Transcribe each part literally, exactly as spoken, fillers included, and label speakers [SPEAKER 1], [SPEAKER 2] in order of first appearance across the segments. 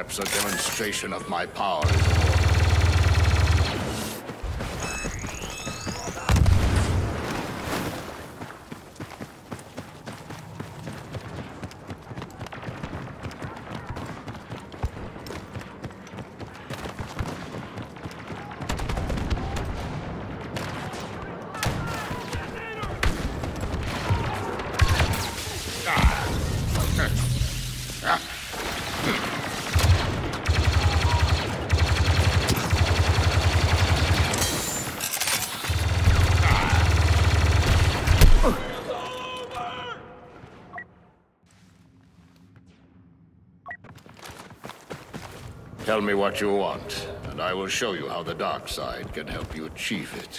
[SPEAKER 1] Perhaps a demonstration of my power is in order. Tell me what you want, and I will show you how the dark side can help you achieve it.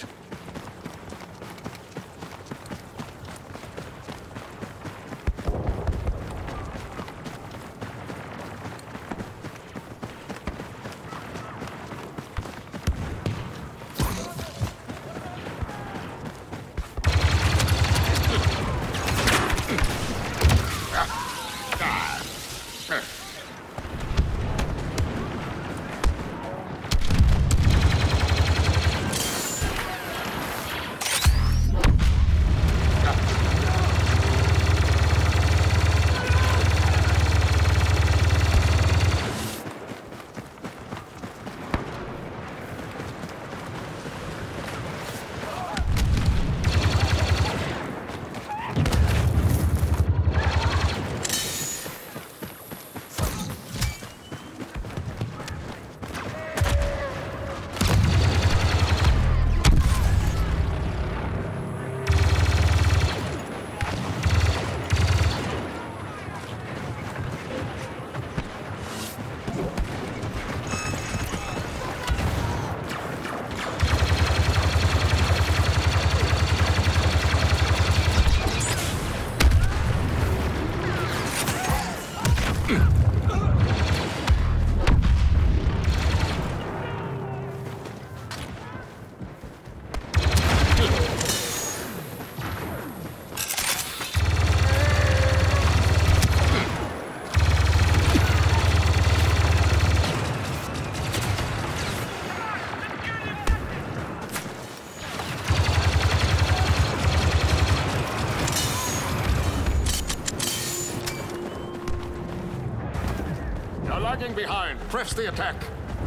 [SPEAKER 1] Lagging behind. Press the attack.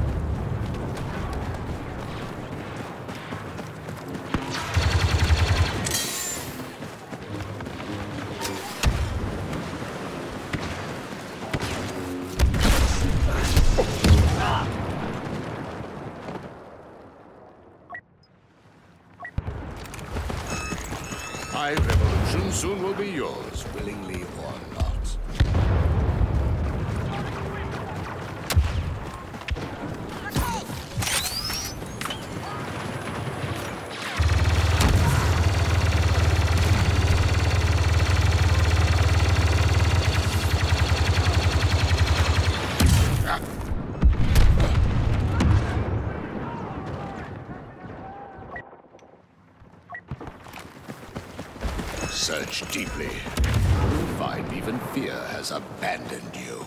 [SPEAKER 1] My revolution soon will be yours, willingly or not. Search deeply. You'll find even fear has abandoned you.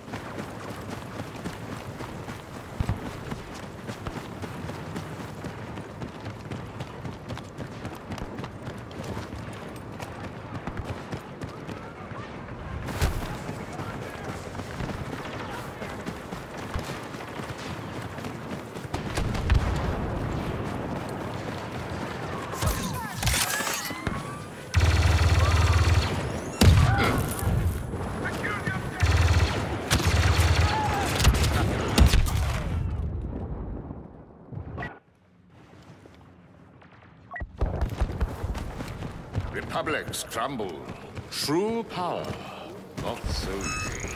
[SPEAKER 1] Republics crumble. True power, not so easy.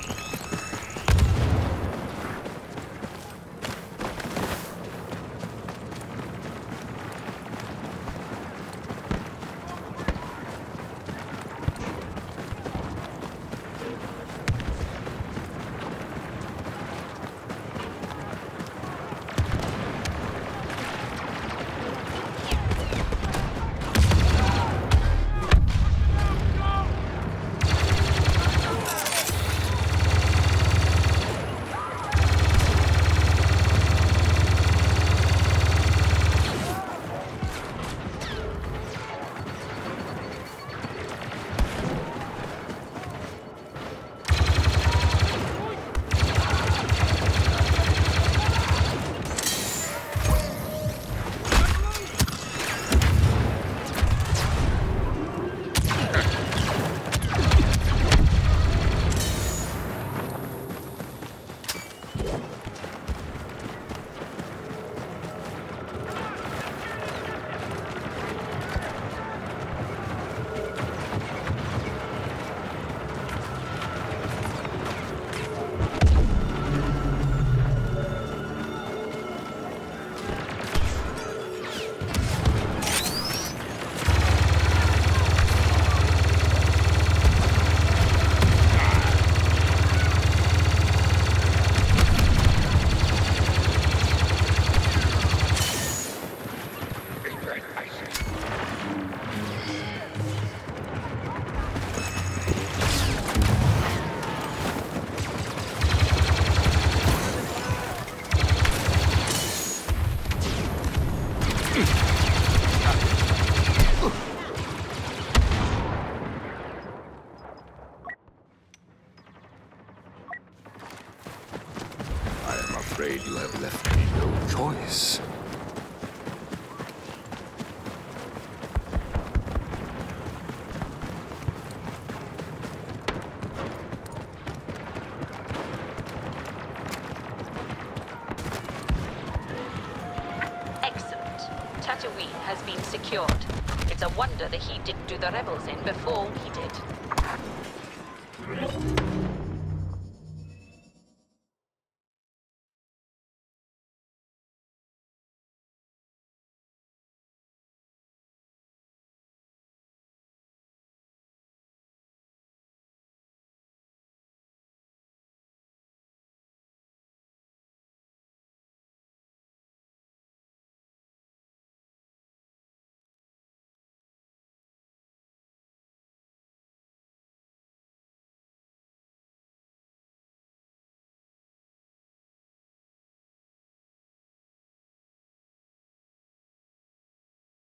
[SPEAKER 1] I am afraid you have left me no choice.
[SPEAKER 2] Tatooine has been secured. It's a wonder the Heat didn't do the rebels in before we did.